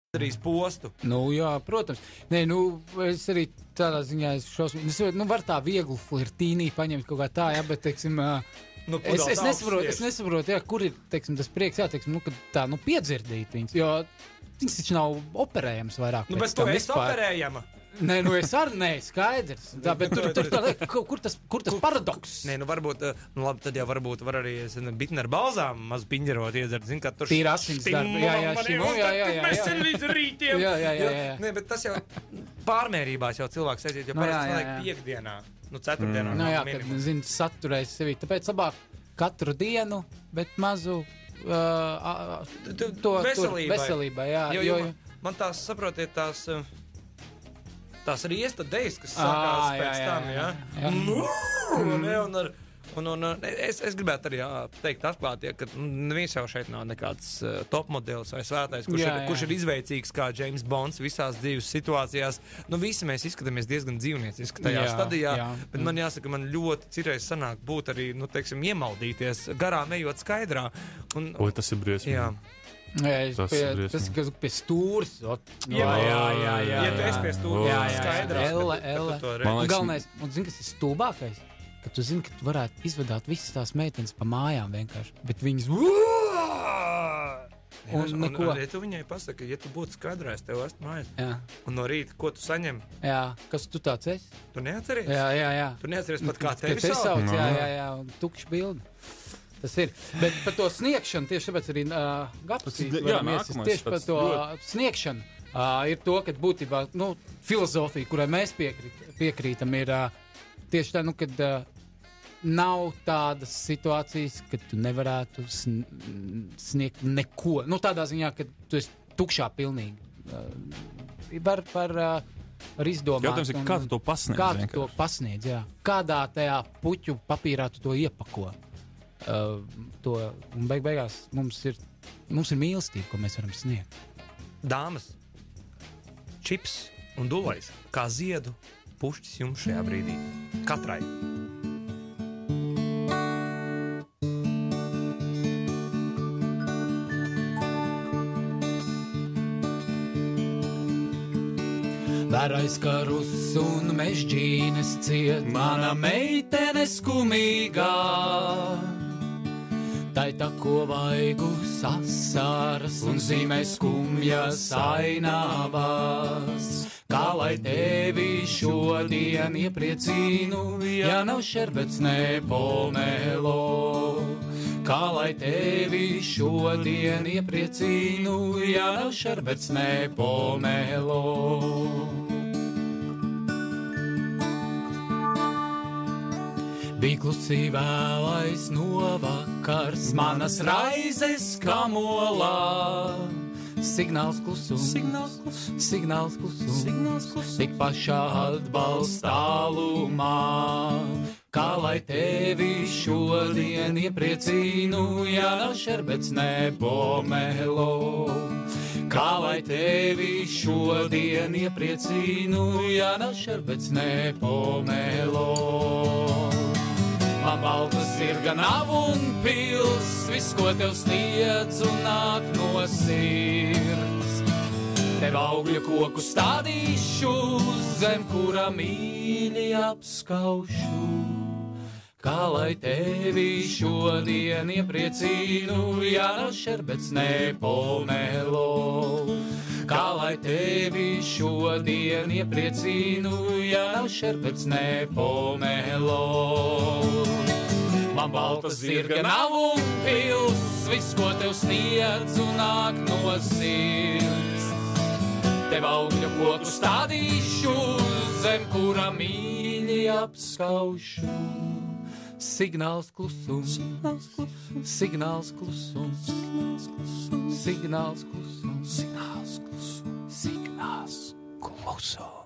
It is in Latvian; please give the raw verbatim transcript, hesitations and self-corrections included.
darīs postu. Nu, jā, protams. Nē, nu, es arī tādā ziņā es šausmīgi, es, nu, var tā viegli flirtīnī paņemt kaut kā tā, jā, bet, teiksim, nu, es, es nesaprotu, es nesaprotu, jā, kur ir, teiksim, tas prieks, jā, teiksim, nu, kad tā, nu, piedzirdīt viņas, jo viņas taču nav operējams vairāk. Nu, bet tu esi operējama. Nē, nu es arī nē, skaidrs. Tā, bet tur, tur tā liek, kur tas, kur tas paradoks? Nē, nu varbūt, nu labi, tad jau varbūt var arī bitni ar balzām maz piņģerot iedzert, zin, kā tur Tīra asins darba, jā, jā, šimo, jā, jā, jā. Mēs līdz rītiem. Jā, jā, jā, jā. Nē, bet tas jau pārmērībās jau cilvēks aiziet, jo no, parasti vajag piekdienā, nu ceturtdienā. Mm. No jā, kad, zin, saturēs sevi, tāpēc labāk katru dienu, bet mazu uh, to, veselībai. veselībai, jā. Jo, jo, jo, man tās, saprotiet, tās... Tās riesta dejas, kas sākās à, pēc jā, tam, jā? jā. jā. Nu, un, un, ar, un, un, es, es gribētu arī jā, teikt atklāti, ja, ka neviens jau šeit nav nekāds uh, top modelis vai svētais, kurš, jā, ir, kurš ir izveicīgs kā James Bonds visās dzīves situācijās. Nu, visi mēs izskatāmies diezgan dzīvnieciski tajā jā, stadijā, jā. Bet man jāsaka, man ļoti cireiz sanāk būt arī, nu, teiksim, iemaldīties garām ejot skaidrā. Un, o, tas ir briesmīgi. Jā. Jā, tas pie, tas ir pie stūris. Jā, jā, jā, jā, jā. Ja tu esi pie stūris, jā, jā, skaidrā. Elle, elle. Un galvenais, un zini, kas ir stūbākais? Ka tu zini, ka tu varētu izvedāt visas tās meitenes pa mājām vienkārši. Bet viņas... Un, un neko. Un, ja tu viņai pasaki, ja tu būtu skaidrā, es tev esmu mājās. Jā. Un no rīta, ko tu saņem? Jā, kas tu tāds esi? Tu neatceries? Jā, jā, jā. Tu neatceries pat kā tevi sauc? sauc jā, jā, jā, un tukši bildi. Tas ir. Bet par to sniegšanu, tieši tāpēc arī uh, Gapsīt varam iesist. Tieši par to ļoti... sniegšanu uh, ir to, ka būtībā, nu, filozofija, kurai mēs piekrīt, piekrītam, ir uh, tieši tā, nu, kad uh, nav tādas situācijas, kad tu nevarētu sn- sniegt neko. Nu, tādā ziņā, ka tu esi tukšā pilnīgi. Uh, var par... Uh, var izdomāt. Jautājums ir, kā tu to pasniedz? Kā tu vienkārši. to pasniedz, jā. Kādā tajā puķu papīrā tu to iepako? Uh, to, un beig beigās mums ir, mums ir mīlestība, ko mēs varam sniegt. Dāmas, čips un dulais, kā ziedu pušķis jums šajā brīdī. Katrai. Vērais karus un mežģīnes ciet, mana meitene skumīgā. Tai tako vaigu sasaras un zīmē skumjas ainavās. Kā lai tevi šodien iepriecīnu, ja nav šerbets ne pomelo. Kā lai tevi šodien iepriecīnu, ja nav šerbets ne pomelo. Bija klusī vēlais novakars, manas raizes kamolā. Signāls klusums, signāls klusums, signāls klusums, signāls klusums. Tik pašā atbalstālumā. Kā lai tevi šodien iepriecīnu, ja nav šerbets ne pomelo. Kā lai tevi šodien iepriecīnu, ja nav šerbets ne pomelo. Man baltas ir gan nav un pils, viss, ko tev sniedz un nāk no sirds. Tev augļu koku stādīšu, zem kura mīļi apskaušu. Kā lai tevi šodien iepriecīnu, ja nav šerbets ne pomelo. Kā lai tevi šodien iepriecīnu, ja nav šerbets ne pomelo. Man balta zirga nav un pils, viss, ko tev sniedz un nāk no sirds. Tev augļu koku stādīšu, zem kura mīļi apskaušu. Signāls klusums, signāls klusums, signāls klusums, signāls klusums, signāls klusums, signāls klusums.